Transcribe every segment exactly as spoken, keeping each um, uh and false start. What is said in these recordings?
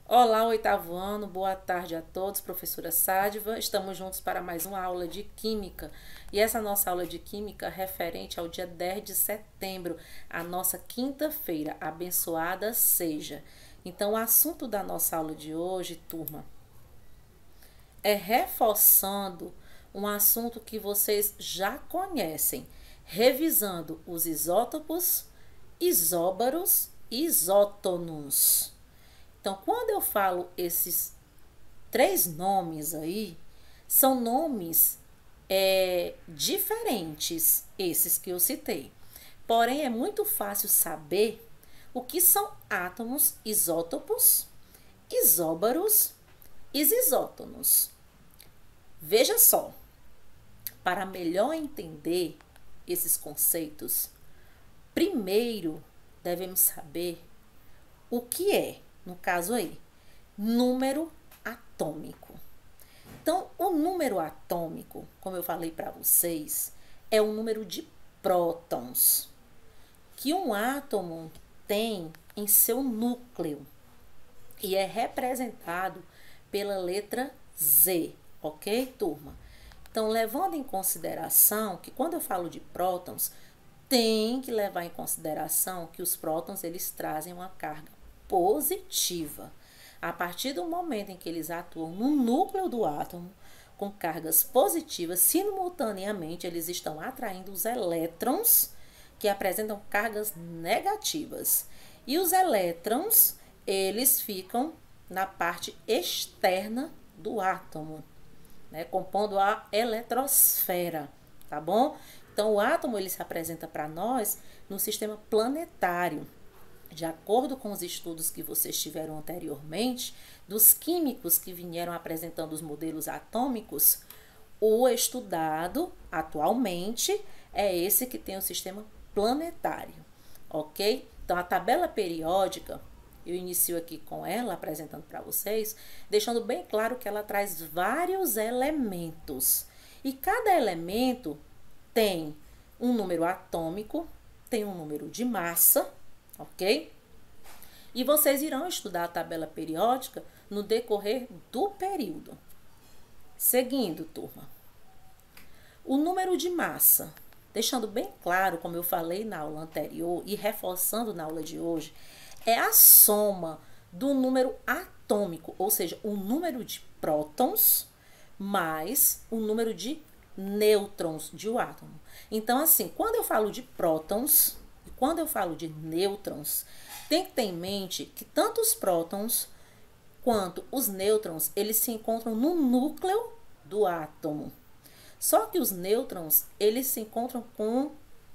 Olá, oitavo ano, boa tarde a todos, professora Sádiva. Estamos juntos para mais uma aula de Química. E essa nossa aula de Química referente ao dia dez de setembro, a nossa quinta-feira, abençoada seja. Então, o assunto da nossa aula de hoje, turma, é reforçando um assunto que vocês já conhecem, revisando os isótopos, isóbaros e isótonos. Então, quando eu falo esses três nomes aí, são nomes é, diferentes, esses que eu citei. Porém, é muito fácil saber o que são átomos, isótopos, isóbaros e isótonos. Veja só, para melhor entender esses conceitos, primeiro devemos saber o que é, no caso aí, número atômico. Então, o número atômico, como eu falei para vocês, é o número de prótons que um átomo tem em seu núcleo e é representado pela letra Z, ok, turma? Então, levando em consideração que quando eu falo de prótons, tem que levar em consideração que os prótons eles trazem uma carga positiva. A partir do momento em que eles atuam no núcleo do átomo, com cargas positivas, simultaneamente eles estão atraindo os elétrons que apresentam cargas negativas. E os elétrons, eles ficam na parte externa do átomo, né, compondo a eletrosfera, tá bom? Então, o átomo ele se apresenta para nós no sistema planetário. De acordo com os estudos que vocês tiveram anteriormente, dos químicos que vieram apresentando os modelos atômicos, o estudado atualmente é esse que tem o sistema planetário, ok? Então, a tabela periódica, eu inicio aqui com ela, apresentando para vocês, deixando bem claro que ela traz vários elementos. E cada elemento tem um número atômico, tem um número de massa, ok? E vocês irão estudar a tabela periódica no decorrer do período. Seguindo, turma. O número de massa, deixando bem claro, como eu falei na aula anterior e reforçando na aula de hoje, é a soma do número atômico, ou seja, o número de prótons mais o número de nêutrons de um átomo. Então, assim, quando eu falo de prótons e quando eu falo de nêutrons, tem que ter em mente que tanto os prótons quanto os nêutrons, eles se encontram no núcleo do átomo. Só que os nêutrons, eles se encontram com...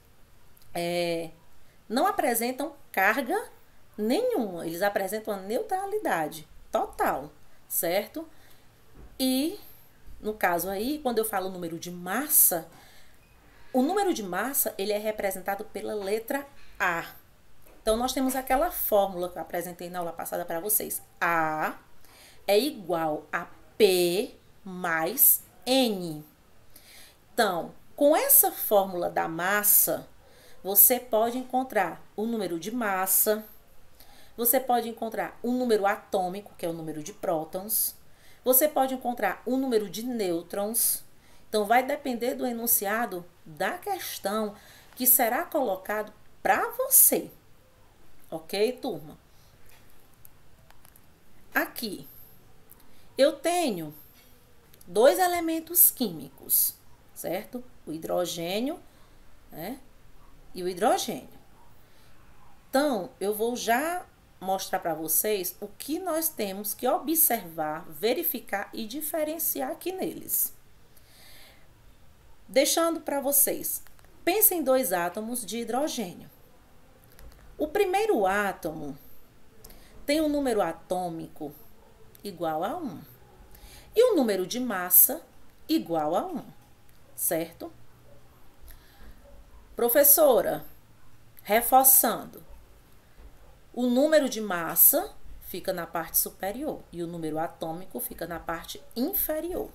É, não apresentam carga nenhuma. Eles apresentam a neutralidade total, certo? E, no caso aí, quando eu falo número de massa, o número de massa, ele é representado pela letra A. Então, nós temos aquela fórmula que eu apresentei na aula passada para vocês. A é igual a P mais N. Então, com essa fórmula da massa, você pode encontrar o número de massa, você pode encontrar o número atômico, que é o número de prótons, você pode encontrar o número de nêutrons. Então, vai depender do enunciado da questão que será colocado para você. Ok, turma? Aqui, eu tenho dois elementos químicos, certo? O hidrogênio, né? E o hidrogênio. Então, eu vou já mostrar para vocês o que nós temos que observar, verificar e diferenciar aqui neles. Deixando para vocês, pensem em dois átomos de hidrogênio. O primeiro átomo tem um número atômico igual a um e o número de massa igual a um, certo? Professora, reforçando, o número de massa fica na parte superior e o número atômico fica na parte inferior.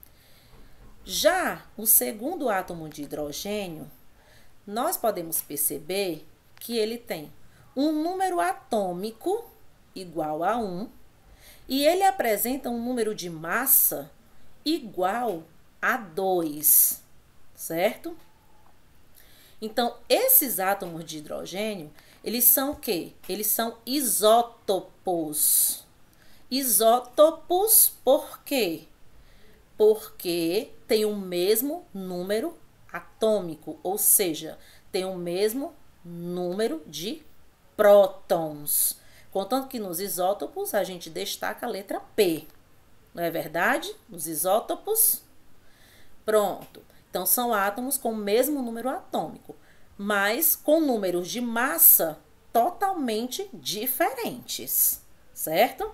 Já o segundo átomo de hidrogênio, nós podemos perceber que ele tem um número atômico igual a um E ele apresenta um número de massa igual a dois, certo? Então, esses átomos de hidrogênio, eles são o quê? Eles são isótopos. Isótopos por quê? Porque tem o mesmo número atômico, ou seja, tem o mesmo número de prótons. Contanto que nos isótopos a gente destaca a letra P. Não é verdade? Nos isótopos. Pronto. Então, são átomos com o mesmo número atômico, mas com números de massa totalmente diferentes, certo?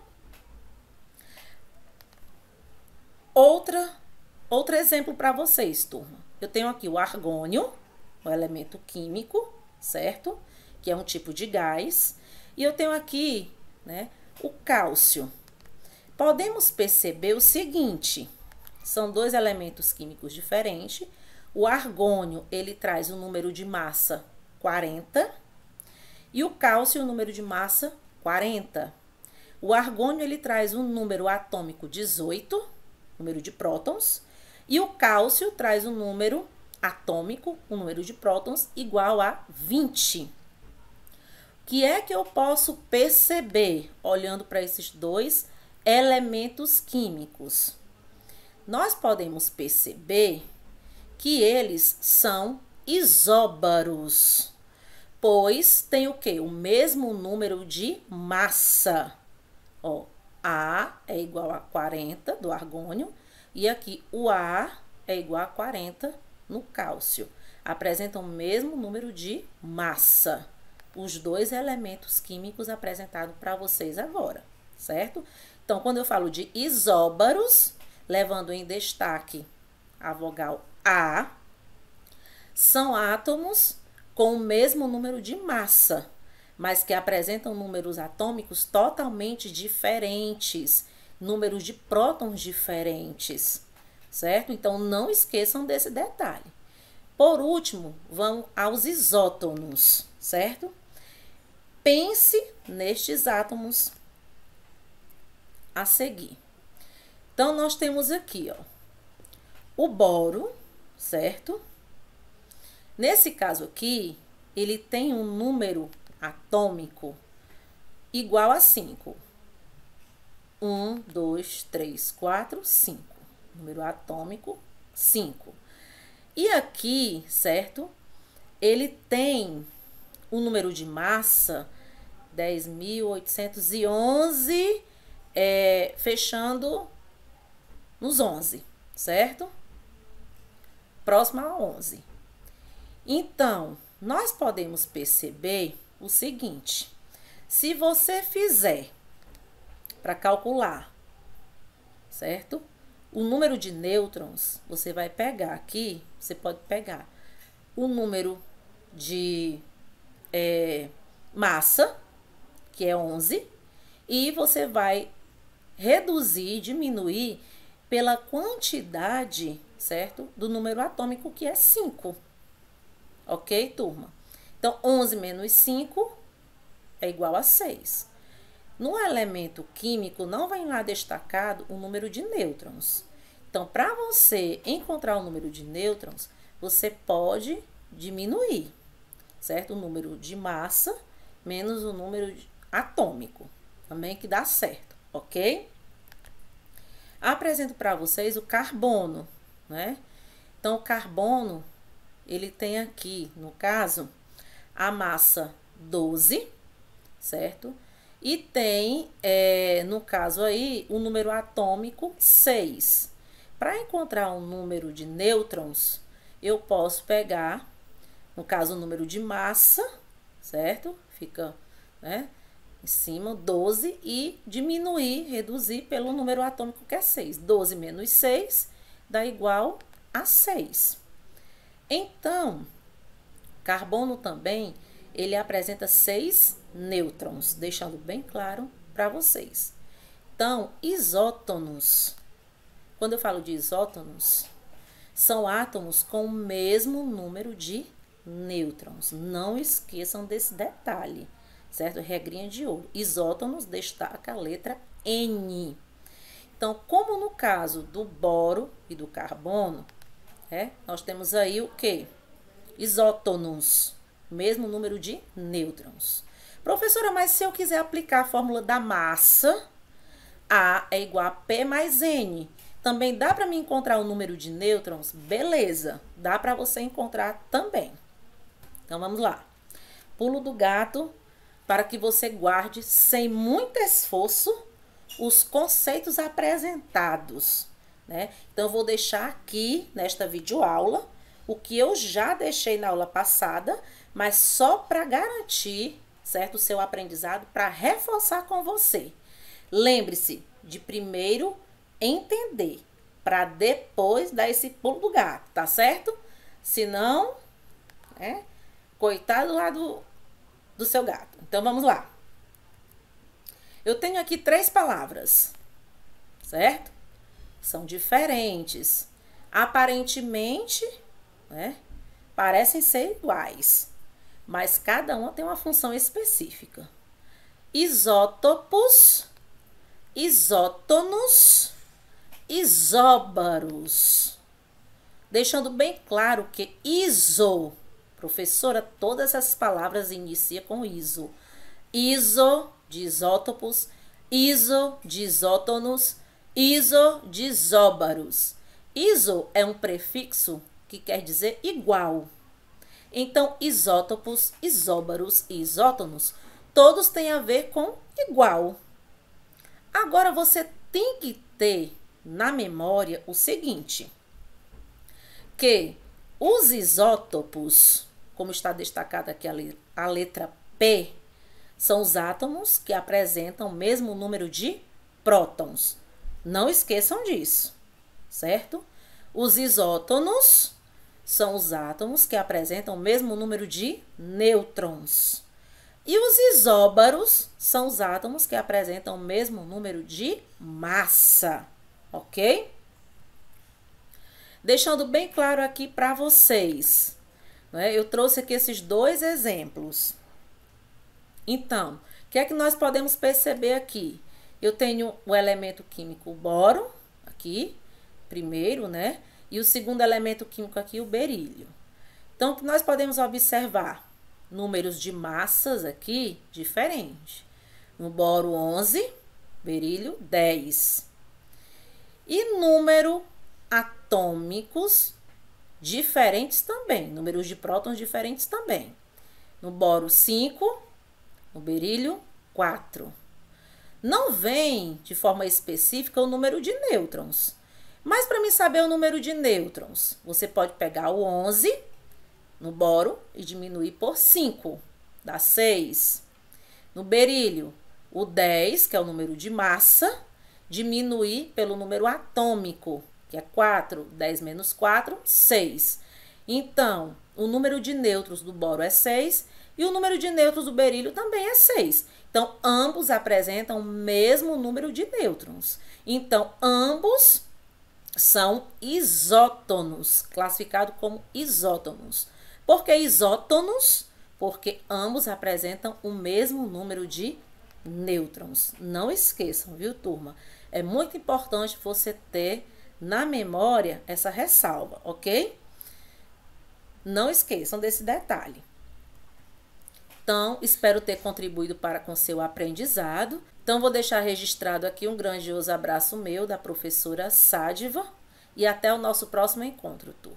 Outra, outro exemplo para vocês, turma. Eu tenho aqui o argônio, o elemento químico, certo? Que é um tipo de gás. E eu tenho aqui, né, o cálcio. Podemos perceber o seguinte, são dois elementos químicos diferentes. O argônio, ele traz o número de massa quarenta e o cálcio, o número de massa quarenta. O argônio, ele traz um número atômico dezoito, número de prótons, e o cálcio traz um número atômico, um número de prótons igual a vinte. O que é que eu posso perceber olhando para esses dois elementos químicos? Nós podemos perceber que eles são isóbaros, pois tem o quê? O mesmo número de massa. Ó, A é igual a quarenta do argônio e aqui o A é igual a quarenta no cálcio. Apresentam o mesmo número de massa. Os dois elementos químicos apresentados para vocês agora, certo? Então, quando eu falo de isóbaros, levando em destaque a vogal A, são átomos com o mesmo número de massa, mas que apresentam números atômicos totalmente diferentes, números de prótons diferentes, certo? Então, não esqueçam desse detalhe. Por último, vamos aos isótonos, certo? Pense nestes átomos a seguir. Então, nós temos aqui, ó, o boro, certo? Nesse caso aqui, ele tem um número atômico igual a cinco. um, dois, três, quatro, cinco. Número atômico, cinco. E aqui, certo? Ele tem o número de massa dez mil oitocentos e onze, é, fechando nos onze, certo? Próximo a onze. Então, nós podemos perceber o seguinte: se você fizer para calcular, certo? O número de nêutrons, você vai pegar aqui, você pode pegar o número de é, massa, que é onze, e você vai reduzir, diminuir pela quantidade, certo? Do número atômico, que é cinco. Ok, turma? Então, onze menos cinco é igual a seis. No elemento químico, não vem lá destacado o número de nêutrons. Então, para você encontrar o número de nêutrons, você pode diminuir, certo? O número de massa menos o número atômico, também que dá certo, ok? Apresento para vocês o carbono, né? Então, o carbono, ele tem aqui, no caso, a massa doze, certo? E tem, é, no caso aí, o número atômico seis. Para encontrar um número de nêutrons, eu posso pegar, no caso, o número de massa, certo? Fica, né, em cima, doze, e diminuir, reduzir pelo número atômico, que é seis. doze menos seis dá igual a seis. Então, carbono também, ele apresenta seis nêutrons, deixando bem claro para vocês. Então, isótonos, quando eu falo de isótonos, são átomos com o mesmo número de nêutrons. Não esqueçam desse detalhe, certo? Regrinha de ouro. Isótonos destaca a letra N. Então, como no caso do boro e do carbono, é, nós temos aí o quê? Isótonos, mesmo número de nêutrons. Professora, mas se eu quiser aplicar a fórmula da massa, A é igual a P mais N. Também dá para me encontrar o número de nêutrons? Beleza, dá para você encontrar também. Então, vamos lá. Pulo do gato para que você guarde, sem muito esforço, os conceitos apresentados, né? Então, eu vou deixar aqui, nesta videoaula, o que eu já deixei na aula passada, mas só para garantir, certo, o seu aprendizado, para reforçar com você. Lembre-se de primeiro entender, para depois dar esse pulo do gato, tá certo? Senão, né, coitado lá do, do seu gato. Então, vamos lá. Eu tenho aqui três palavras, certo? São diferentes. Aparentemente, né, parecem ser iguais, mas cada uma tem uma função específica. Isótopos, isótonos, isóbaros. Deixando bem claro que iso, professora, todas as palavras iniciam com iso. Iso de isótopos, iso de isótonos, iso de isóbaros. Iso é um prefixo que quer dizer igual. Então, isótopos, isóbaros e isótonos, todos têm a ver com igual. Agora, você tem que ter na memória o seguinte, que os isótopos, como está destacada aqui a letra P, são os átomos que apresentam o mesmo número de prótons. Não esqueçam disso, certo? Os isótonos são os átomos que apresentam o mesmo número de nêutrons. E os isóbaros são os átomos que apresentam o mesmo número de massa, ok? Deixando bem claro aqui para vocês, né? Eu trouxe aqui esses dois exemplos. Então, o que é que nós podemos perceber aqui? Eu tenho o elemento químico boro, aqui, primeiro, né? E o segundo elemento químico aqui, o berílio. Então, o que nós podemos observar? Números de massas aqui diferentes. No boro, onze, berílio, dez. E número atômicos diferentes também. Números de prótons diferentes também. No boro, cinco. No berílio, quatro. Não vem de forma específica o número de nêutrons. Mas para mim saber o número de nêutrons, você pode pegar o onze no boro e diminuir por cinco, dá seis. No berílio, o dez, que é o número de massa, diminuir pelo número atômico, que é quatro. dez menos quatro, seis. Então, o número de nêutrons do boro é seis e o número de nêutrons do berílio também é seis. Então, ambos apresentam o mesmo número de nêutrons. Então, ambos são isótonos, classificados como isótonos. Por que isótonos? Porque ambos apresentam o mesmo número de nêutrons. Não esqueçam, viu, turma? É muito importante você ter na memória essa ressalva, ok? Não esqueçam desse detalhe. Então, espero ter contribuído para com seu aprendizado. Então, vou deixar registrado aqui um grandioso abraço meu da professora Sádiva e até o nosso próximo encontro, turma.